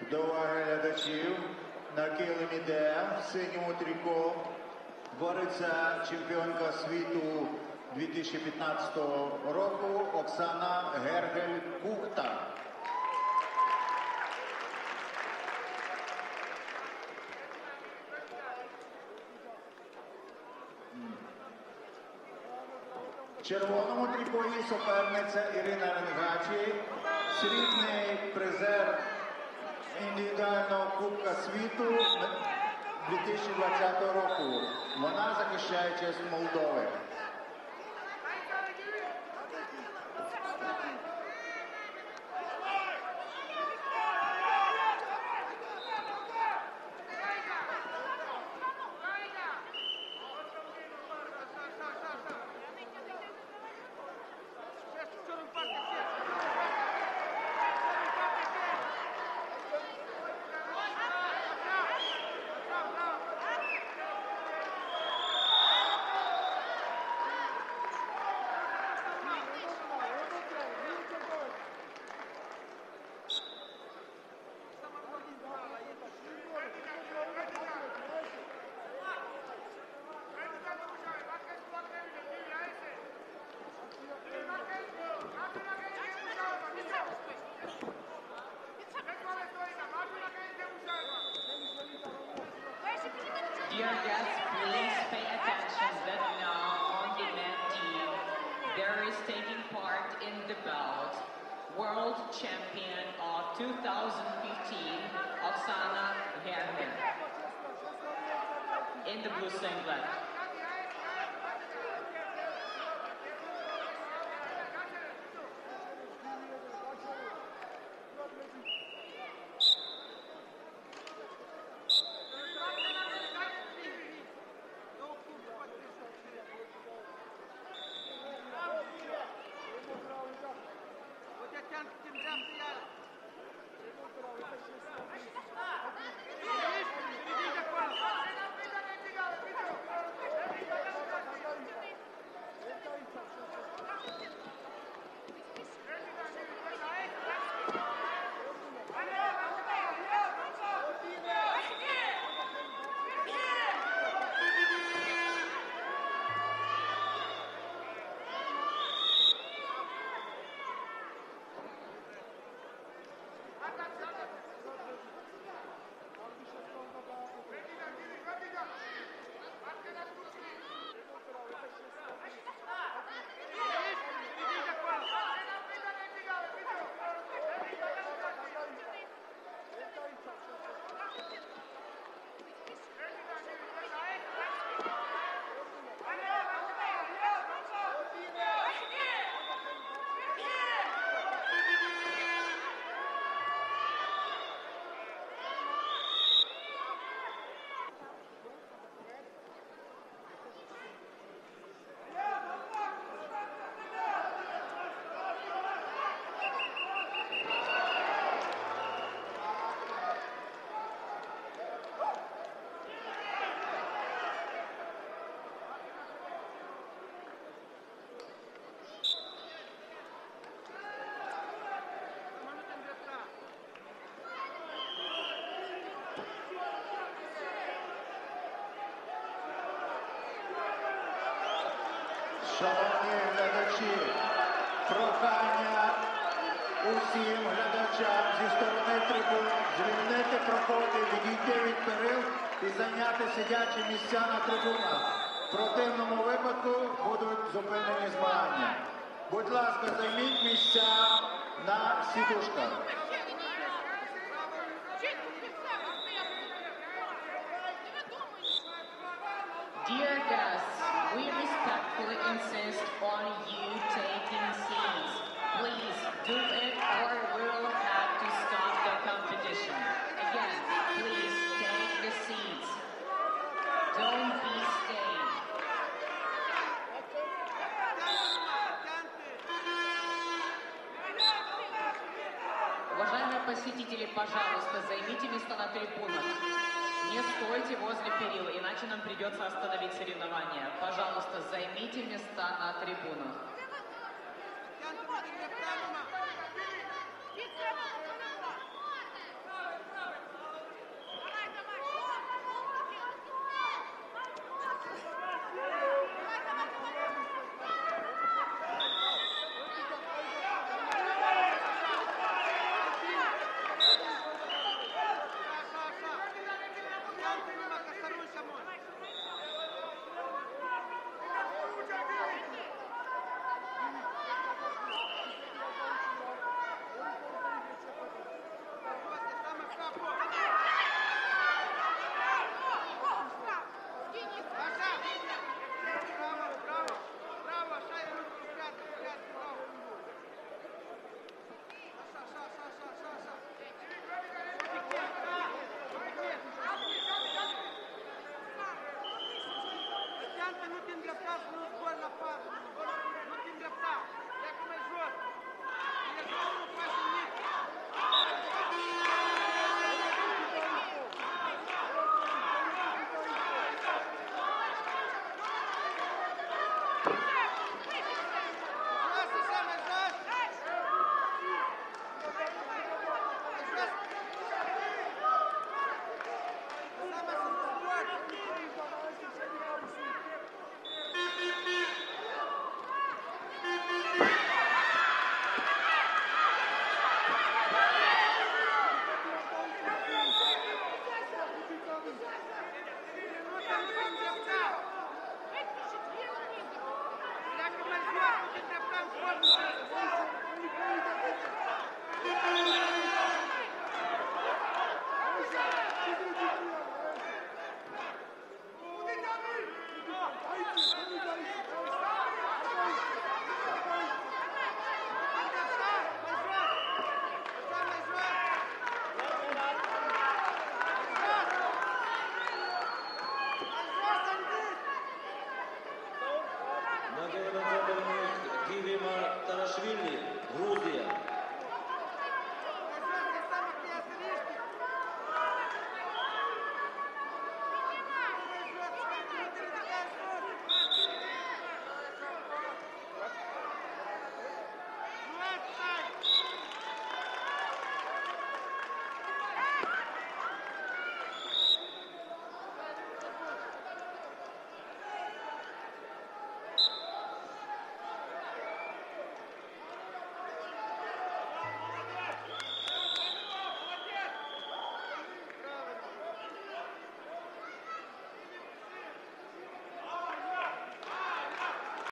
До уваги глядачів, на килимі Д в синьому тріко бореться чемпіонка світу 2015 року Оксана Гергель-Кухта. В червоному тріко її суперниця Ірина Ренгачі, срібний призер індивідуального Кубка світу 2020 року. Вона захищає честь Молдови. Dear guests, please pay attention that now on the net team there is taking part in the bout World Champion of 2015 Oksana Gerger in the blue singlet. Шановні глядачі, прохання усім глядачам зі сторони трибун звільнити проходи, відійти від перил і зайняти сидячі місця на трибунах. В противному випадку будуть зупинені змагання. Будь ласка, займіть місця на сідушках. Dear guests, we respectfully insist on you taking seats. Please do it or we will have to stop the competition. Again, please take the seats. Don't be staying. Уважаемые посетители, пожалуйста, займите места на трибунах. Не стойте возле перил, иначе нам придется остановить соревнования. Пожалуйста, займите места на трибунах. îndreptați, nu zbori la 4. Nu te îndrepta. Pleacă mai jos. Directorul nu face nimic. Дивима Тарашвили, Грузия.